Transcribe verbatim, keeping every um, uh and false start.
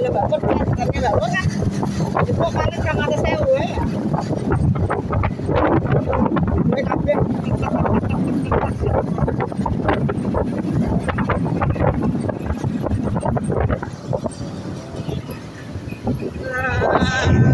Kalau Mbak Pur kan, karena Mbak Pur kan itu kali sama ada sewu ya. Gue kabeh tik-tak-tik-tak-tik-tak.